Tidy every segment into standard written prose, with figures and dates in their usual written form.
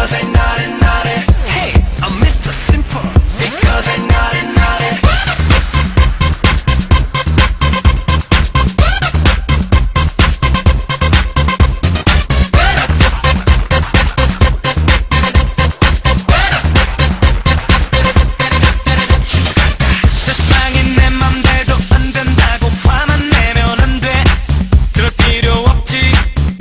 Because I naughty naughty. Hey, I'm Mr. Simple. Because I naughty naughty. 세상에 내 맘대로 안 된다고 화만 내면 안 돼. 그럴 필요 없지.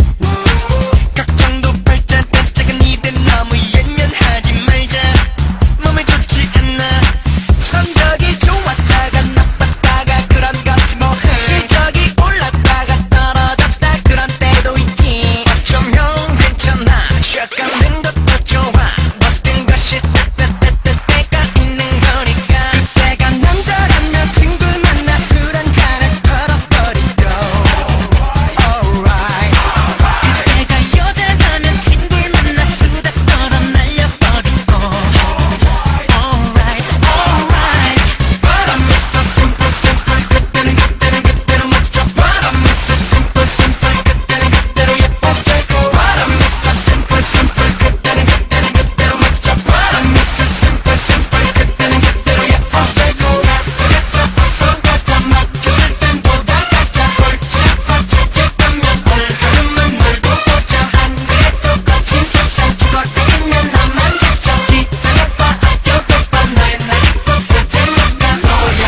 걱정도 팔자 딴짝은 입에 너무 예민하지 말자. 몸에 좋지 않아. 성적이 좋았다가 나빴다가 그런 거지 뭐. 실적이 올랐다가 떨어졌다 그런 때도 있지. 어쩌면 괜찮아. 쉬어가는 것도 좋아. 모든 것이 때가 있는 거니까. 그때가 남자라면 친구 만나 술 한잔을 털어버리고. Alright. 그때가 여자라면 친구 만나 수다 떨어 날려버리고. Alright, alright. But I'm Mr. Simple, simple. 그때는 멋져. But I'm Mr. Simple, simple. 그때는 예뻐지고. But I'm Mr. Simple, simple. 그때는 멋져. But I'm Mr. Simple, simple. 그때는 예뻐지고. 가자 가자 맡겼을 땐 보다 가자. 골치 아파지게 가면 얼굴만 놀고 보자. 안 그래도 거친 세상 죽을 때면 나만 지쳐. 기다려봐 아껴둬봐 너의 날 잊고 볼 테니까. 너야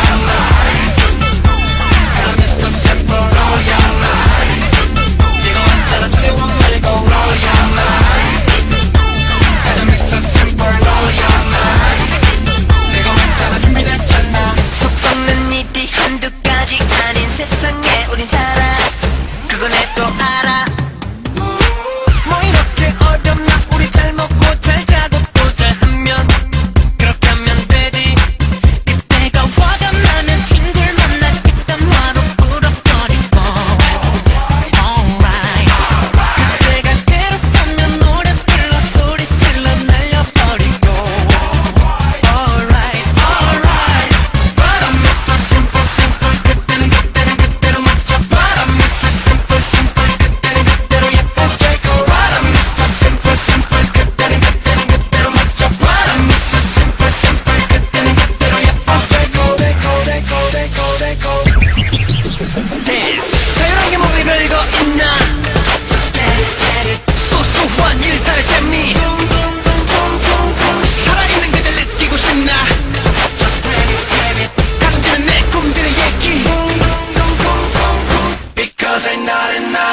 I'm Mr. Simple. 너야 네가 왔잖아 두려워 말고. 너야 가자 Mr. Simple. 너야 내가 왔잖아 준비됐잖아. 속 썩는 일이 한두 가지 아닌 세상에 우린 살아. 그건 해도 알아. 뭐 이렇게 어렵나. 우리 잘 먹고 잘 자고 또 잘하면 그렇게 하면 되지. 그때가 화가 나면 친구를 만나 일단 화로 불어버리고. Alright. 그때가 괴롭다면 노래 불러 소리 질러 날려버리고. Alright, alright. But I'm Mr. Simple, simple. 그때는 멋져. But I'm Mr. Simple, simple. 그때는 예뻐지고. But I'm Mr. Simple, simple. 그때는 멋져. But I'm Mr. Simple, simple. 그때는 예뻐지고. Dance. 자유로운 게 뭐가 별거 있나. 소소한 일탈의 재미. 살아있는 그댈 느끼고 싶나. 가슴 뛰는 내 꿈들의 얘기. Because I naughty naughty.